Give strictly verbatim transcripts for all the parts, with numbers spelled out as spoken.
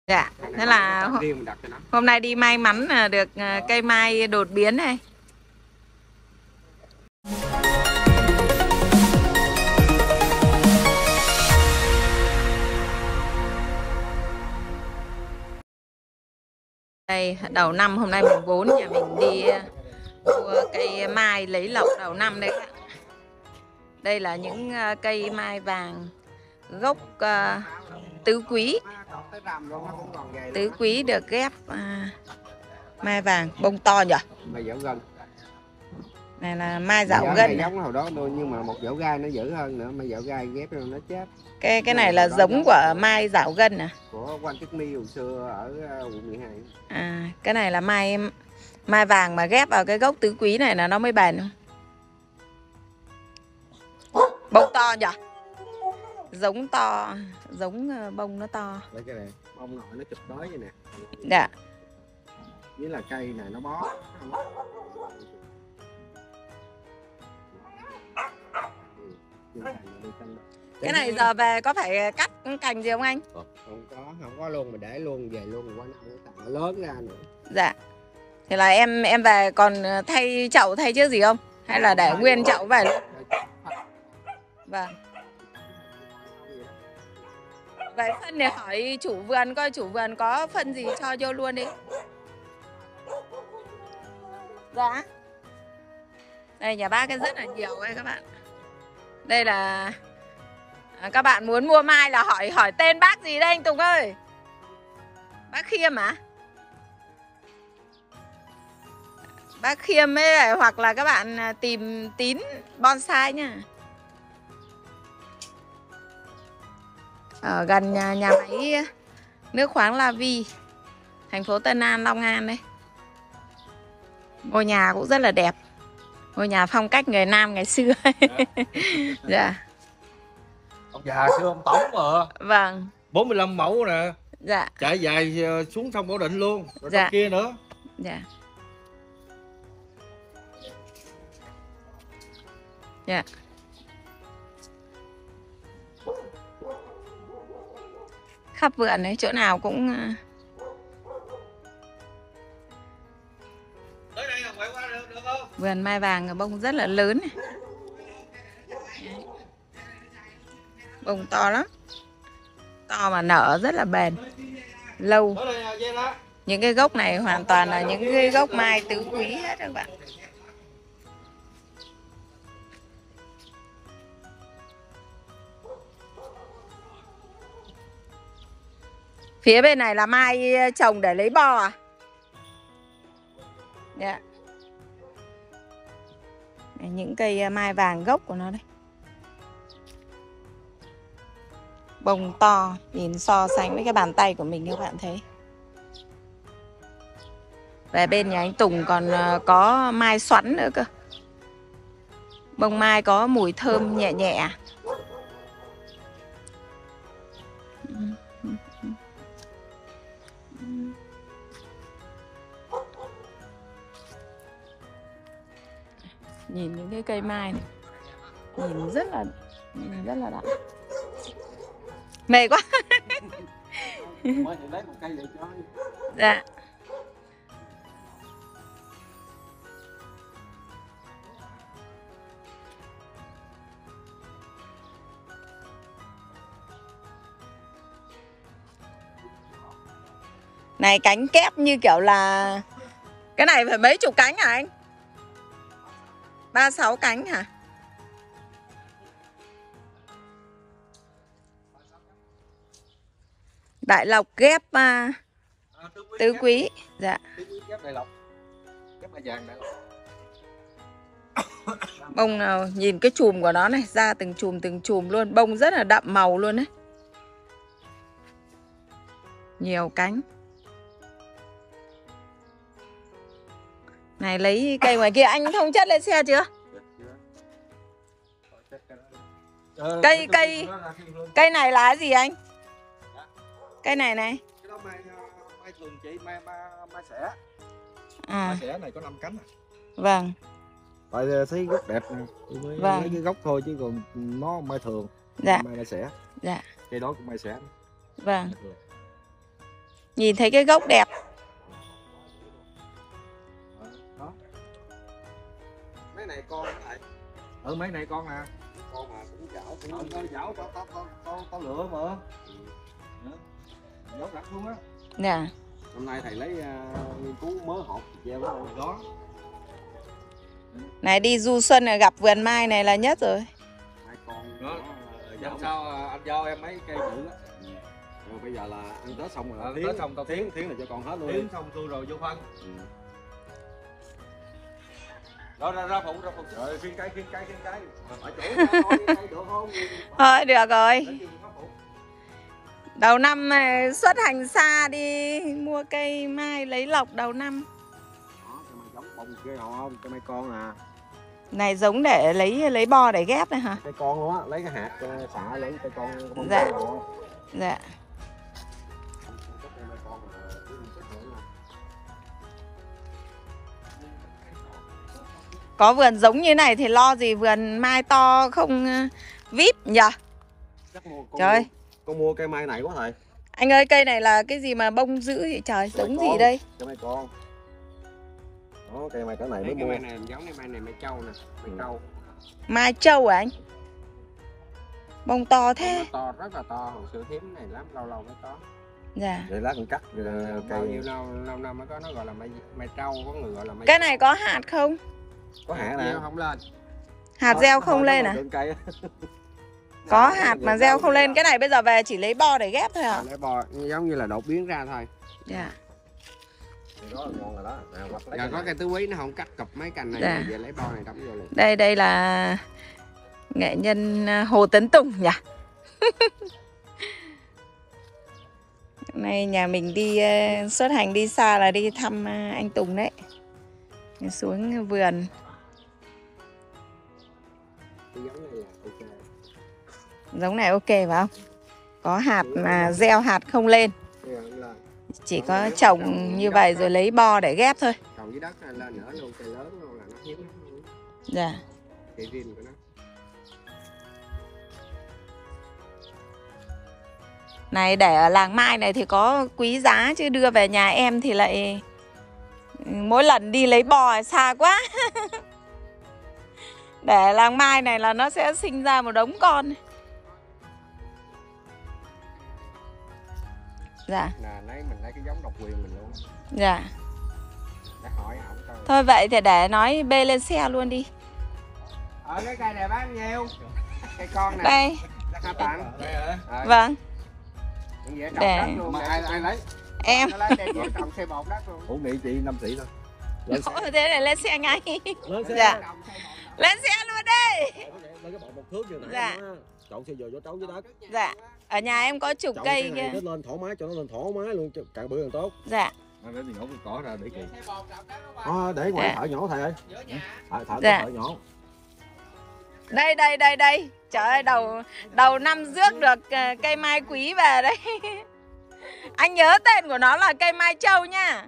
Dạ, thế là hôm nay đi may mắn là được cây mai đột biến này. Đây, đầu năm hôm nay mùng bốn nhà mình đi mua cây mai lấy lộc đầu năm đấy các bạn. Đây là những cây mai vàng gốc uh, tứ quý. Tứ quý được ghép uh, mai vàng bông to nhỉ? Mai dảo gân. Này là mai dảo gân. Giống hồi đó thôi nhưng mà một dảo gai nó dữ hơn nữa, mai dảo gai ghép rồi nó chết. Cái cái này là giống của mai dảo gân à? Của Quan Chức My hồi xưa ở quận mười hai. À, cái này là mai mai vàng mà ghép vào cái gốc tứ quý này là nó mới bền không? Bông to nhỉ? Giống to, giống bông nó to. Đây cái này, bông nội nó chụp tới vậy nè. Dạ. Với là cây này nó bó. Cái này giờ về có phải cắt cành gì không anh? Không có, không có luôn, mà để luôn về luôn qua năm nó lớn ra nữa. Dạ. Thì là em em về còn thay chậu thay chứ gì không? Hay là để nguyên chậu về luôn? Vâng. Vậy phân để hỏi chủ vườn coi chủ vườn có phân gì cho vô luôn đi. Dạ. Đây nhà bác cái rất là nhiều ấy các bạn. Đây là các bạn muốn mua mai là hỏi hỏi tên bác gì đây anh Tùng ơi? Bác Khiêm à? Bác Khiêm ấy, hoặc là các bạn tìm Tín bonsai nha. Ở gần nhà, nhà máy nước khoáng La Vi, thành phố Tân An, Long An đây. Ngôi nhà cũng rất là đẹp. Ngôi nhà phong cách người Nam ngày xưa. Dạ. Ông già xưa ông Tổng mà. Vâng. bốn mươi lăm mẫu nè. Dạ. Chạy dài xuống sông Bảo Định luôn. Rồi dạ. kia nữa. Dạ. Dạ. Khắp vườn đấy, chỗ nào cũng vườn mai vàng bông rất là lớn này. Bông to lắm. To mà nở rất là bền, lâu. Những cái gốc này hoàn toàn là những cái gốc mai tứ quý hết các bạn. Phía bên này là mai trồng để lấy bo à? Dạ. Đây, những cây mai vàng gốc của nó đây. Bông to, nhìn so sánh với cái bàn tay của mình các bạn thấy. Về bên nhà anh Tùng còn có mai xoắn nữa cơ. Bông mai có mùi thơm nhẹ nhẹ. Nhìn những cái cây mai này, nhìn rất là nhìn rất là đã. Mệt quá. Dạ. Này cánh kép như kiểu là cái này phải mấy chục cánh hả anh? Ba sáu cánh hả? Đại lộc ghép uh, à, tứ quý. Tứ quý. Dạ. Tứ quý ghép đại lộc. Ghép mai vàng đại lộc. Bông nào nhìn cái chùm của nó này, ra từng chùm từng chùm luôn, bông rất là đậm màu luôn đấy. Nhiều cánh. Này lấy cây ngoài kia anh thông chất lên xe chưa? Cây cây cây này là gì anh? Cây này này. Cái đó mai mai thường chị mai mai mai xẻ. À. Mai xẻ này có năm cánh. Vâng. Tại thấy gốc đẹp nè, mới vâng. lấy cái gốc thôi chứ còn nó mai thường. Dạ. Mai mai xẻ. Dạ. Cây đó cũng mai xẻ. Vâng. Nhìn thấy cái gốc đẹp. Đó. Mấy này con lại. Ừ mấy này con nè. Con mà cũng chảo cũng Ờ, con dảo tao tao tao tao tao lựa mà. Dấu đặt luôn á. Dạ. Hôm nay thầy lấy uh, nghiên cứu mớ hột gieo đó. Đó. Này đi du xuân này gặp vườn mai này là nhất rồi. Hai con Đó. đó. Dạo sao anh giao em mấy cây bự á. Rồi bây giờ là ăn Tết xong rồi. Ờ, Thiến, Tết xong tao Thiến, Thiến là cho con hết luôn. Tiến xong tôi rồi vô phân. Ừ. Rồi ra ra phụ ra phụ. Rồi khiên cây khiên cây khiên cây. Ở chỗ ra thôi cây được không? Thôi được rồi. Đến chừng khắc phục. Đầu năm này xuất hành xa đi mua cây mai lấy lộc đầu năm. Đó, cái mày giống bông kia không? Cái mấy con à. Này giống để lấy lấy bo để ghép này hả? Cái con luôn á, lấy cái hạt uh, xả lấy cái con bông Dạ. kia luôn. Dạ. Có vườn giống như này thì lo gì vườn mai to không uh, vít nhỉ? Chắc mua, con Trời. Mua, con mua cây mai này quá thầy. Anh ơi cây này là cái gì mà bông dữ vậy trời? Cái Giống con, gì đây? Cái mấy con. Đó, cây mai cái này mới cái mua. mai này giống cái mai này mai trâu nè, mai trâu. Mai trâu à anh? Bông to thế. Nó to rất là to, hồi xưa hiếm này lắm, lâu lâu mới có. Dạ. Để lát mình cắt uh, Bao cây. nhiêu lâu lâu năm mới có, nó gọi là mai mai trâu, có người gọi là mai. Cái này có hạt không? Có hạt nè. gieo không lên. Hạt Đó, gieo nó không hơi lên nó à? là cây. Có hạt mà gieo không lên. Cái này bây giờ về chỉ lấy bo để ghép thôi hả? À, để bò giống như là đột biến ra thôi. Dạ. Thì đó là ngon rồi đó. À, hoặc lấy Giờ cái có này. cây tứ quý nó không cắt cụp mấy cành này, Dạ. về lấy bo này đóng vô liền. Đây đây là nghệ nhân Hồ Tấn Tùng nhỉ? Hôm nay nhà mình đi uh, xuất hành đi xa là đi thăm uh, anh Tùng đấy. Xuống vườn. Cái giống này là ok. Giống này ok phải không? Có hạt mà gieo hạt không lên. Cái giống là Chỉ có trồng như vậy rồi lấy bo để ghép thôi. trồng dưới đất này lên nữa luôn, cây lớn luôn là nó hiếm lắm luôn. Dạ. Cây riêng của nó. Này để ở làng mai này thì có quý giá chứ đưa về nhà em thì lại mỗi lần đi lấy bò xa quá. Để làng mai này là nó sẽ sinh ra một đống con. Dạ. Là lấy mình lấy cái giống độc quyền mình luôn. Dạ. Để hỏi ổng coi. Thôi vậy thì để nói bê lên xe luôn đi. Ở cái cây này bán nhiêu? Cây con này. Đây. Hả bạn? Đây hả? Ờ, Vâng. cũng dễ trồng Để- đất luôn. Mà ai ai lấy? Em. Nó lấy đem về trồng xe bột đất luôn. Ủa nghĩ chị năm tỷ thôi. Lên xe. Thế này lên xe ngay. Lên xe. Dạ. Trồng xe bột đất. Lên xe luôn đi. Lấy cái bọt một thước như nãy Dạ. đó. Chọn xe dừa vô trấu dưới đất. Dạ. Ở nhà em có chục Chọn cây cái này kia. nó lên thoải mái, cho nó lên thoải mái luôn, cho càng bự càng tốt. Dạ. Để mình nhổ cái cỏ ra để kì. Xe bột trồng đất nó qua. À, để ngoài Dạ. thợ nhỏ thầy ơi. Giữa nhà. Thợ, thợ Dạ. thợ nhỏ. Đây đây đây đây. Trời ơi đầu đầu năm rước được ờ, cây mai quý về đấy. Anh nhớ tên của nó là cây mai trâu nha.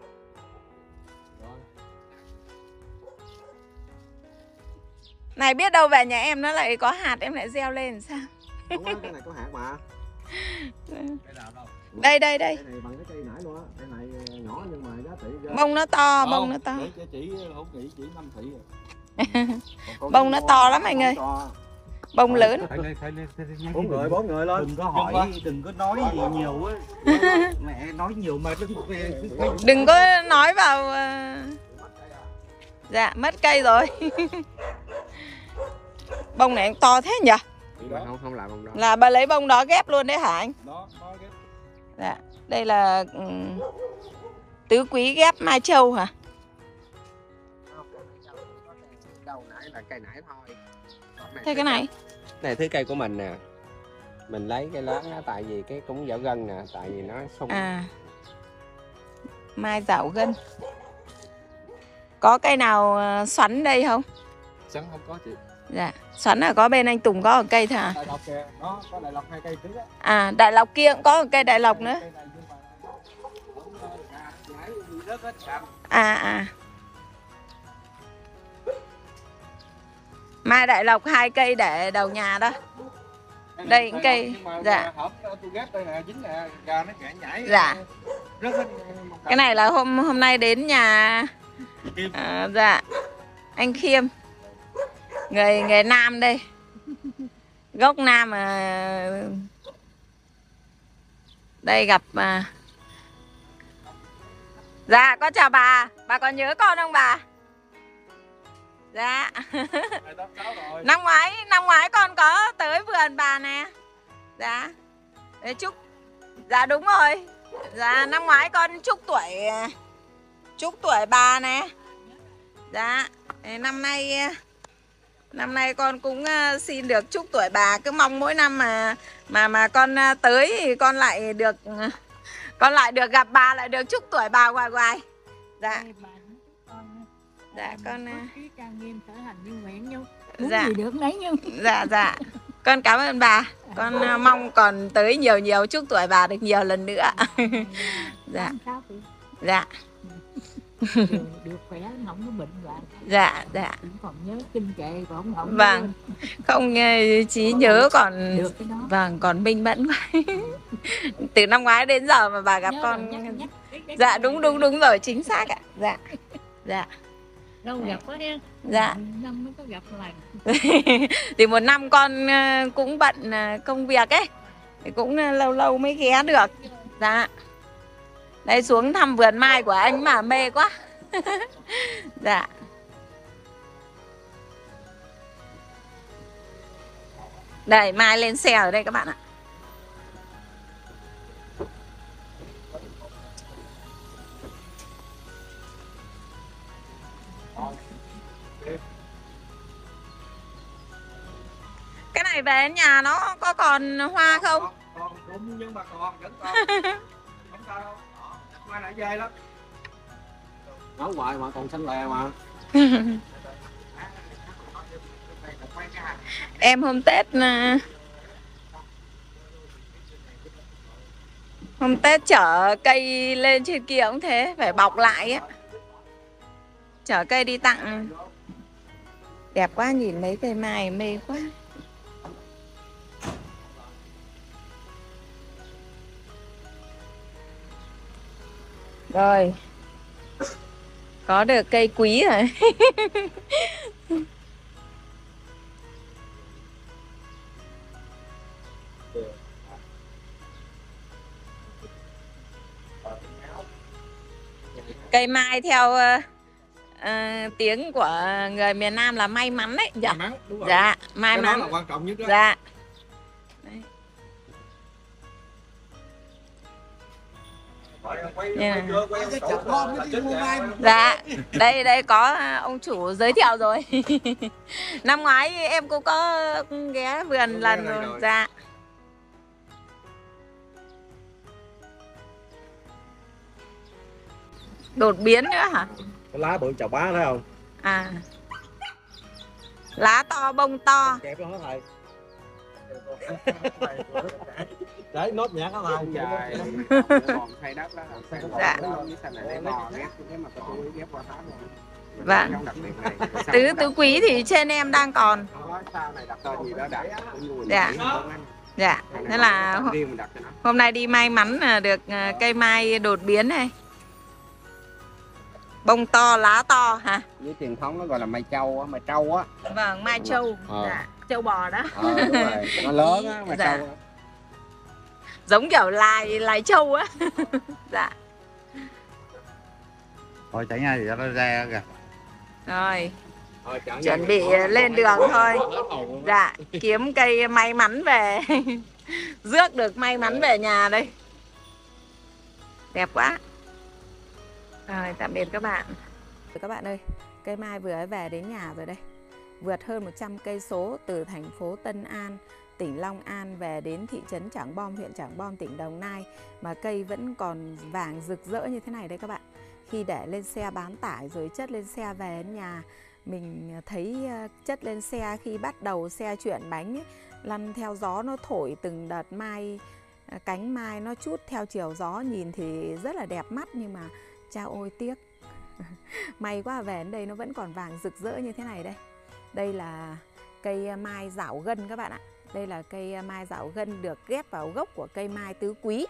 Này biết đâu về nhà em nó lại có hạt em lại gieo lên sao? Không có, cái này có hạt mà. Cái nào đâu. Đây đây đây. Cái này bằng cái cây nãy luôn á. Cái này nhỏ nhưng mà giá trị ghê. Bông nó to, bông nó to. Để cho chị không nghĩ chị năm tỷ rồi. Còn Bông nó to lắm anh ơi. to. Bông lớn. Phải lên phải lên phải lên. Bốn người, bốn người lên. Đừng có hỏi, đừng có nói gì nhiều á. Mẹ nói nhiều mà đừng Đừng có nói vào ờ, dạ mất cây rồi. Bông này to thế nhỉ? Mà không không làm bằng đó. Là bà lấy bông đó ghép luôn đấy hả anh? Đó, đó cái Dạ. Đây là um, tứ quý ghép mai châu hả? Đầu nãy là cây nãy thôi. Còn Thế cái này? này thứ cây của mình nè. Mình lấy cái lá á, tại vì cái cũng dở gân nè, tại vì nó sung. À. Mai dạo gân. Có cây nào ờ, xoắn đây không? sắn không có chị. Dạ. Xoắn là có bên anh Tùng có một cây thôi hả? Đại lộc kìa, đó có đại lộc hai cây trước á. À đại lộc kia cũng có một cây đại lộc nữa. Cây này nhưng mà cũng gà nhảy gì rớt hết cành. À à. Mai đại lộc hai cây để đầu nhà đó. Cái này Đây những đại cây- lộc, nhưng mà dạ. hộp tôi ghép đây nè, dính nè, gà nó kẻ nhảy. Dạ. Cái này là hôm hôm nay đến nhà à, dạ anh Khiêm, người người Nam đây, gốc Nam mà đây gặp mà. Dạ con chào bà, bà còn nhớ con không bà? Dạ. Năm ngoái năm ngoái con có tới vườn bà nè. Dạ. Đấy, chúc. Dạ đúng rồi. Dạ năm ngoái con chúc tuổi chúc tuổi bà nè. Dạ. Năm nay năm nay con cũng xin được chúc tuổi bà, cứ mong mỗi năm mà mà mà con tới thì con lại được con lại được gặp bà, lại được chúc tuổi bà hoài hoài. Dạ. Dạ con dạ gì được lấy nhưng dạ dạ con cảm ơn bà, con mong còn tới nhiều nhiều chúc tuổi bà được nhiều lần nữa. Dạ dạ được khỏe, không có bệnh hoạn. Dạ dạ Còn nhớ kinh kệ còn không. Vâng, không trí nhớ còn được cái đó. Vâng còn minh mẫn quá. Từ năm ngoái đến giờ mà bà gặp Nhớ con. nhắc, nhắc, nhắc. Dạ đúng đúng đúng rồi, chính xác ạ. Dạ dạ Lâu gặp quá ha. Dạ. Năm mới có gặp lần. Thì một năm con cũng bận công việc ấy, thì cũng lâu lâu mới ghé được. Dạ. Đây xuống thăm vườn mai của anh mà mê quá. Dạ. Đây mai lên xe ở đây các bạn ạ. Cái này về đến nhà nó có còn hoa không? Còn rụng nhưng mà còn vẫn còn. Không sao đâu. Mai lại dày lắm. Nấu hoài mà còn xanh lè mà. Em hôm Tết Hôm Tết chở cây lên trên kia cũng thế, phải bọc lại á. Chở cây đi tặng. Đẹp quá, nhìn mấy cây mai mê quá. Rồi. Có được cây quý rồi. Cây mai theo uh, uh, tiếng của người miền Nam là may mắn đấy. Dạ, May mắn, đúng rồi. Dạ may Cái mắn đó là quan trọng nhất đó. Dạ. Đấy. Yeah. Dạ, đây đây có ông chủ giới thiệu rồi. Năm ngoái em cũng có ghé vườn lần rồi. rồi. Dạ. Đột biến nữa hả? Cái lá bự chào bá thấy không? À. Lá to bông to. Kẹp nó hết thầy. Đấy nốt nhạc hả thầy? Trời. Còn thay đất đó là dạ. Cái này để bò ghép cái mà tôi ghép qua tháng rồi. Vâng. Tứ tứ quý thì trên em đang còn. Sau này đặt tên gì đó đặt. Dạ. Dạ. Thế là hôm, hôm nay đi may mắn là được cây mai đột biến này. Bông to, lá to hả? Với truyền thống nó gọi là mai châu á, mai trâu á. Vâng, mai châu. Ờ. Dạ, châu bò đó. Ờ, đúng rồi. Nó lớn á, mai dạ. trâu á. Giống kiểu lai lai châu á. Dạ. Thôi chạy ngay thì cho nó ra kìa. Rồi. Ờ, chuẩn bị lên đường thôi. Dạ, kiếm cây may mắn về. Rước được may mắn về nhà đây. Đẹp quá. Rồi, tạm biệt các bạn. Các bạn ơi, cây mai vừa về đến nhà rồi đây. Vượt hơn một trăm cây số từ thành phố Tân An, tỉnh Long An về đến thị trấn Trảng Bom, huyện Trảng Bom, tỉnh Đồng Nai mà cây vẫn còn vàng rực rỡ như thế này đây các bạn. Khi để lên xe bán tải rồi chất lên xe về đến nhà, mình thấy chất lên xe khi bắt đầu xe chuyển bánh ấy, lăn theo gió nó thổi từng đợt mai, cánh mai nó chút theo chiều gió, nhìn thì rất là đẹp mắt nhưng mà chao ôi tiếc. May quá về đến đây nó vẫn còn vàng rực rỡ như thế này đây. Đây là cây mai dảo gân các bạn ạ. Đây là cây mai dảo gân được ghép vào gốc của cây mai tứ quý.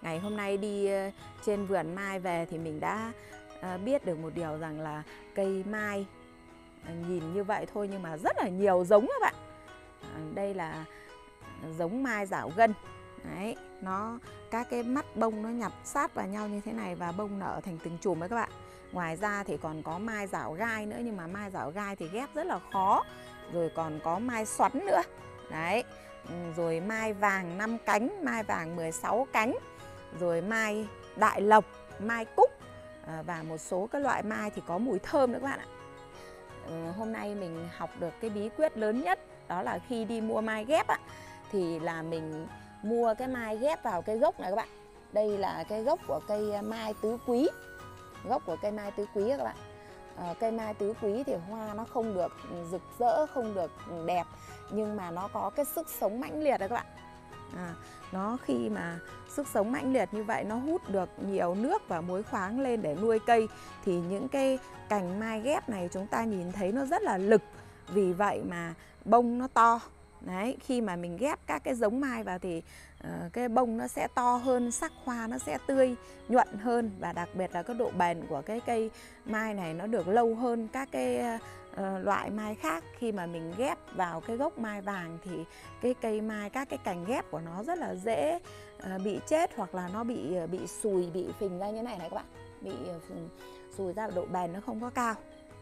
ngày hôm nay đi trên vườn mai về thì mình đã biết được một điều rằng là cây mai nhìn như vậy thôi nhưng mà rất là nhiều giống các bạn. Đây là giống mai rảo gân. Đấy, nó các cái mắt bông nó nhặt sát vào nhau như thế này và bông nở thành từng chùm đấy các bạn. Ngoài ra thì còn có mai rảo gai nữa, nhưng mà mai rảo gai thì ghép rất là khó. Rồi còn có mai xoắn nữa. Đấy, rồi mai vàng năm cánh, mai vàng mười sáu cánh, rồi mai đại lộc, mai cúc và một số các loại mai thì có mùi thơm nữa các bạn ạ. Hôm nay mình học được cái bí quyết lớn nhất, đó là khi đi mua mai ghép á, thì là mình mua cái mai ghép vào cái gốc này các bạn. Đây là cái gốc của cây mai tứ quý. Gốc của cây mai tứ quý các bạn. à, Cây mai tứ quý thì hoa nó không được rực rỡ, không được đẹp, nhưng mà nó có cái sức sống mãnh liệt đấy các bạn. à, Nó khi mà sức sống mãnh liệt như vậy, nó hút được nhiều nước và muối khoáng lên để nuôi cây, thì những cái cành mai ghép này chúng ta nhìn thấy nó rất là lực. Vì vậy mà bông nó to. Đấy, khi mà mình ghép các cái giống mai vào thì uh, cái bông nó sẽ to hơn, sắc hoa nó sẽ tươi, nhuận hơn, và đặc biệt là cái độ bền của cái cây mai này nó được lâu hơn các cái uh, loại mai khác. Khi mà mình ghép vào cái gốc mai vàng thì cái cây mai, các cái cành ghép của nó rất là dễ uh, bị chết, hoặc là nó bị uh, bị sùi, bị phình ra như này này các bạn. Bị uh, sùi ra, độ bền nó không có cao.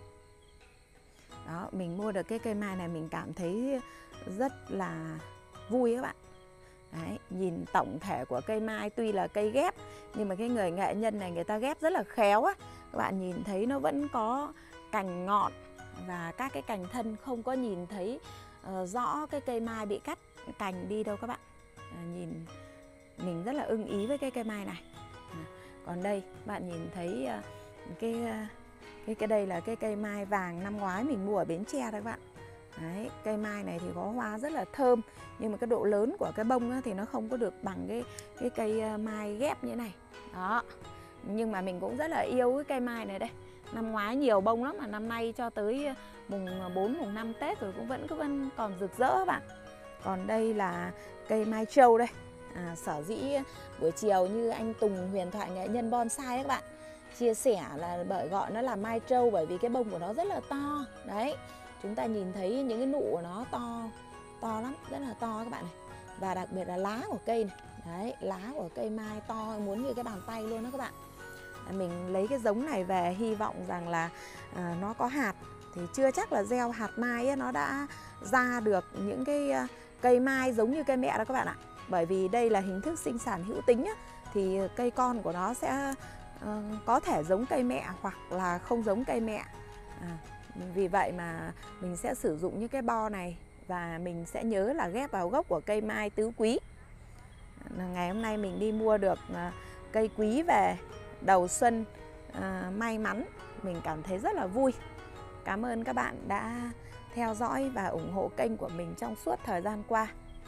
Đó, mình mua được cái cây mai này mình cảm thấy rất là vui các bạn. Đấy, nhìn tổng thể của cây mai tuy là cây ghép nhưng mà cái người nghệ nhân này người ta ghép rất là khéo á. Các bạn nhìn thấy nó vẫn có cành ngọn và các cái cành thân, không có nhìn thấy uh, rõ cái cây mai bị cắt cành đi đâu các bạn. À, nhìn mình rất là ưng ý với cái cây mai này. À, còn đây bạn nhìn thấy uh, cái uh, cái cái đây là cái cây mai vàng năm ngoái mình mua ở Bến Tre đấy các bạn. Đấy, cây mai này thì có hoa rất là thơm, nhưng mà cái độ lớn của cái bông á, thì nó không có được bằng cái cái cây mai ghép như thế này. Đó. Nhưng mà mình cũng rất là yêu cái cây mai này đây. Năm ngoái nhiều bông lắm mà năm nay cho tới mùng bốn, mùng năm Tết rồi cũng vẫn cứ vẫn còn rực rỡ các bạn. Còn đây là cây mai trâu đây. À, sở dĩ buổi chiều như anh Tùng huyền thoại nghệ nhân bonsai đấy các bạn chia sẻ là bởi gọi nó là mai trâu, bởi vì cái bông của nó rất là to. Đấy, chúng ta nhìn thấy những cái nụ của nó to to lắm, rất là to các bạn này. Và đặc biệt là lá của cây này. Đấy, lá của cây mai to muốn như cái bàn tay luôn đó các bạn. Mình lấy cái giống này về hy vọng rằng là à, nó có hạt thì chưa chắc là gieo hạt mai ấy, nó đã ra được những cái cây mai giống như cây mẹ đó các bạn ạ. Bởi vì đây là hình thức sinh sản hữu tính á, thì cây con của nó sẽ uh, có thể giống cây mẹ hoặc là không giống cây mẹ. À, vì vậy mà mình sẽ sử dụng những cái bo này và mình sẽ nhớ là ghép vào gốc của cây mai tứ quý. Ngày hôm nay mình đi mua được uh, cây quý về đầu xuân, uh, may mắn, mình cảm thấy rất là vui. Cảm ơn các bạn đã theo dõi và ủng hộ kênh của mình trong suốt thời gian qua.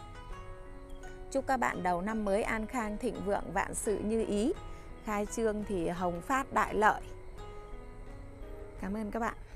Chúc các bạn đầu năm mới an khang thịnh vượng, vạn sự như ý, khai trương thì hồng phát đại lợi. Cảm ơn các bạn.